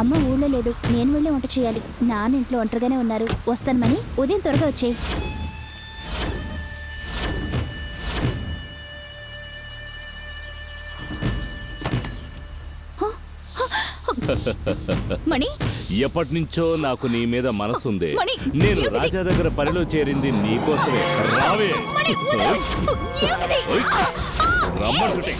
అమ్మ ఊళ్ళో లేదు, నేను వెళ్ళి వంట చేయాలి. నాన్న ఇంట్లో ఒంటరిగానే ఉన్నారు. వస్తాను మణి, ఉదయం త్వరగా వచ్చేయి. మణి, ఎప్పటి నుంచో నాకు నీ మీద మనసుంది. నేను రాజా దగ్గర పనిలో చేరింది నీకోసమే. రావే, రమ్మంటుంటే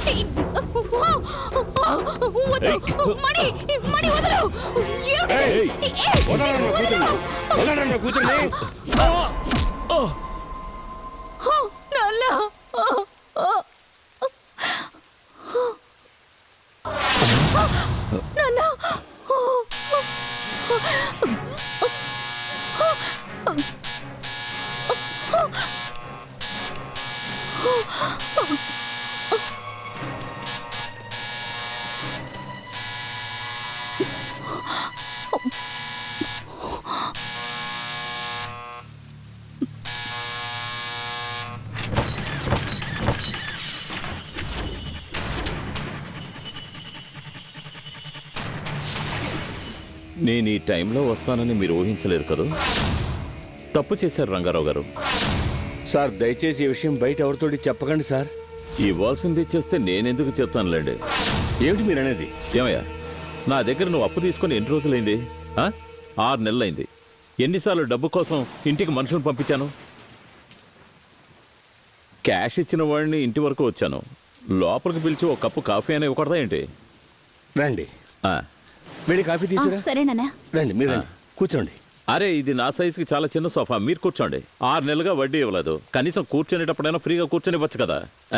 నేను ఈ టైంలో వస్తానని మీరు ఊహించలేరు కదా. తప్పు చేశారు రంగారావు గారు. సార్ దయచేసి ఈ విషయం బయట ఎవరితోటి చెప్పకండి సార్. ఇవ్వాల్సింది ఇచ్చేస్తే నేనెందుకు చెప్తానులేండి. ఏమిటి మీరు అనేది? ఏమయ్యా, నా దగ్గర నువ్వు అప్పు తీసుకొని ఎన్ని రోజులైంది? 6 నెలలైంది. ఎన్నిసార్లు డబ్బు కోసం ఇంటికి మనుషులను పంపించాను. క్యాష్ ఇచ్చిన వాడిని ఇంటి వరకు వచ్చాను. లోపలికి పిలిచి ఒక కప్పు కాఫీ అయినా ఇవ్వకూడదా ఏంటి? రండి, వెళ్ళి కాఫీ తీసుకురా. సరేనా? రండి, మీరు కూర్చోండి. అరే, ఇది నా సైజుకి చాలా చిన్న సోఫా, మీరు కూర్చోండి. 6 నెలలుగా వడ్డీ ఇవ్వలేదు. కనీసం కూర్చొనేటప్పుడైనా ఫ్రీగా కూర్చొని ఇవ్వచ్చు కదా.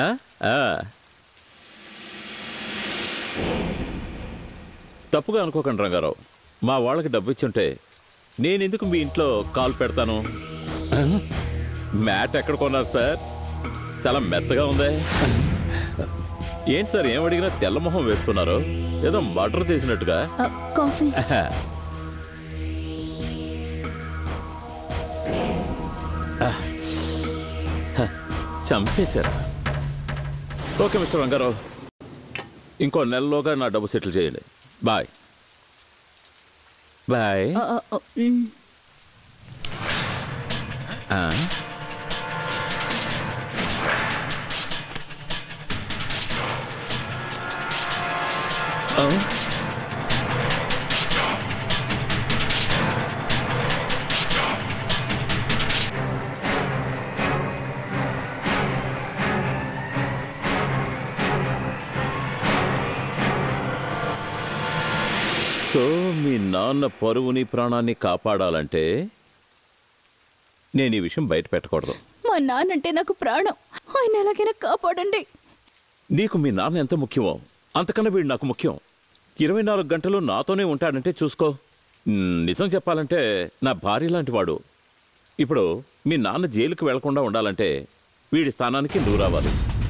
తప్పుగా అనుకోకండి రంగారావు. మా వాళ్ళకి డబ్బు ఇచ్చుంటే నేనెందుకు మీ ఇంట్లో కాలు పెడతాను? మ్యాట్ ఎక్కడ కొన్నారు సార్? చాలా మెత్తగా ఉందే. ఏంటి సార్, ఏం అడిగినా తెల్లమొహం వేస్తున్నారు? ఏదో మర్డర్ చేసినట్టుగా. కాఫీ. చంపేశారా? ఓకే మిస్టర్ రంగారావు, ఇంకో నెలలోగా నా డబ్బు సెటిల్ చేయండి. Bye bye. సో మీ నాన్న పరువుని ప్రాణాన్ని కాపాడాలంటే నేను ఈ విషయం బయట పెట్టకూడదు. మా నాన్నంటే నాకు ప్రాణం, ఆయన ఎలాగైనా కాపాడండి. నీకు మీ నాన్న ఎంత ముఖ్యమో అంతకన్నా వీడు నాకు ముఖ్యం. 24 గంటలు నాతోనే ఉంటాడంటే చూసుకో. నిజం చెప్పాలంటే నా భార్య లాంటి వాడు. ఇప్పుడు మీ నాన్న జైలుకి వెళ్లకుండా ఉండాలంటే వీడి స్థానానికి నువ్వు రావాలి.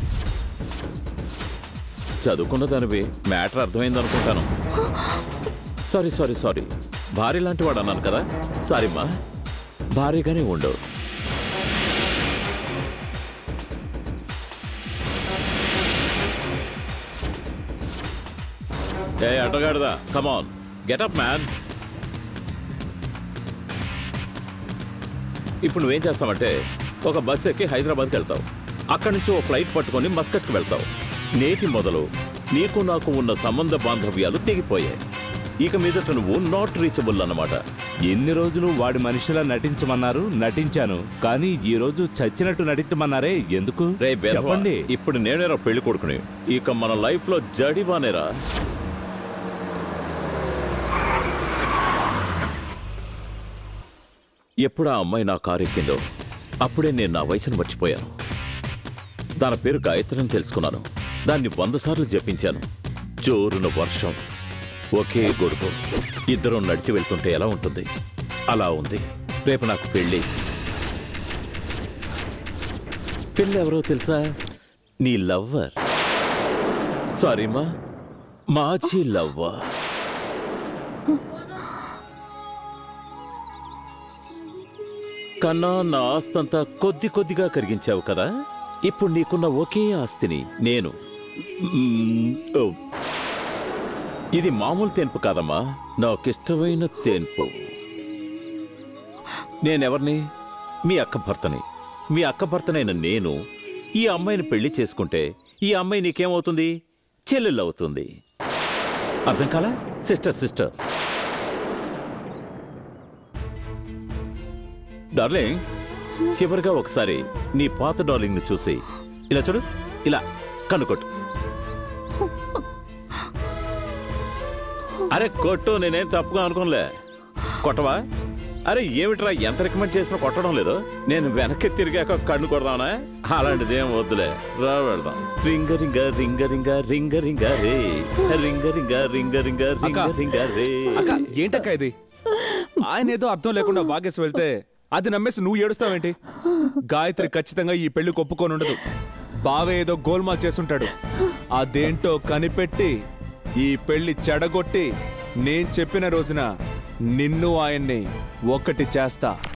చదువుకున్న దానివి, మ్యాటర్ అర్థమైందనుకుంటాను. సారీ సారీ సారీ, భార్య లాంటి వాడు అన్నాను కదా. సారీమ్మా, భార్యగానే ఉండవు. ఏ అడ్డగాడుదా, కమాన్ గెటప్ మ్యాన్. ఇప్పుడు నువ్వేం చేస్తావంటే ఒక బస్సు ఎక్కి హైదరాబాద్కి వెళ్తావు. అక్కడి నుంచి ఓ ఫ్లైట్ పట్టుకొని మస్కట్కి వెళ్తావు. నేటి మొదలు నీకు నాకు ఉన్న సంబంధ బాంధవ్యాలు తెగిపోయాయి. ఇక మీదట నువ్వు నాట్ రీచబుల్ అన్నమాట. ఎన్ని రోజులు వాడి మనిషిలా నటించమన్నారు, నటించాను. కానీ ఈ రోజు చచ్చినట్టు నటించమన్నారే, ఎందుకు చెప్పండి. ఇప్పుడు నేనేరా పెళ్లి కొడుకుని, ఇక మన లైఫ్ లో జడివానేరా. ఎప్పుడు ఆ అమ్మాయి నా కారు ఎక్కిందో అప్పుడే నేను నా వయసును మర్చిపోయాను. దాని పేరు గాయత్రి అని తెలుసుకున్నాను. దాన్ని 100 సార్లు జపించాను. జోరున వర్షం, ఒకే గొడుగు, ఇద్దరం నడిచి వెళ్తుంటే ఎలా ఉంటుంది అలా ఉంది. రేపు నాకు పెళ్ళి. పెళ్ళి ఎవరో తెలుసా? నీ లవ్వర్. సారీమా, మాజీ లవ్వర్. కన్నా నా ఆస్తంతా కొద్ది కొద్దిగా కరిగించావు కదా. ఇప్పుడు నీకున్న ఒకే ఆస్తిని నేను. ఇది మామూలు తెంపు కాదమ్మా, నాకిష్టమైన తేన్పు. నేనెవర్ని? మీ అక్క భర్తని. మీ అక్క భర్తనైన నేను ఈ అమ్మాయిని పెళ్లి చేసుకుంటే ఈ అమ్మాయి నీకేమవుతుంది? చెల్లెళ్ళవుతుంది. అర్థం కాలా? సిస్టర్. డార్లింగ్, చివరిగా ఒకసారి నీ పాత డార్లింగ్ ని చూసి ఇలా చూడు, ఇలా కనుకొట్టు. అరే కొట్టు, నేనేం తప్పుగా అనుకోనులే. కొట్టవా? అరే ఏమిట్రా, ఎంత రికమెండ్ చేసినా కొట్టడం లేదు. నేను వెనక్కి తిరిగాక కన్ను కొడదామనా? అలాంటిది ఏం వద్దులే, రా వెళ్దాం. రింగ రింగ రింగ రింగ రింగ రింగ రే, రింగ రింగ రింగ రింగ రింగ రింగ రే. ఏంటక్క ఇది? ఆయన ఏదో అర్థం లేకుండా వాగేసి వెళ్తే అది నమ్మేసి నువ్వు ఏడుస్తావేంటి? గాయత్రి ఖచ్చితంగా ఈ పెళ్లి ఒప్పుకొని ఉండదు. బావే ఏదో గోల్మాల్ చేసుంటాడు. అదేంటో కనిపెట్టి ఈ పెళ్లి చెడగొట్టి నేను చెప్పిన రోజున నిన్ను ఆయన్ని ఒక్కటి చేస్తా.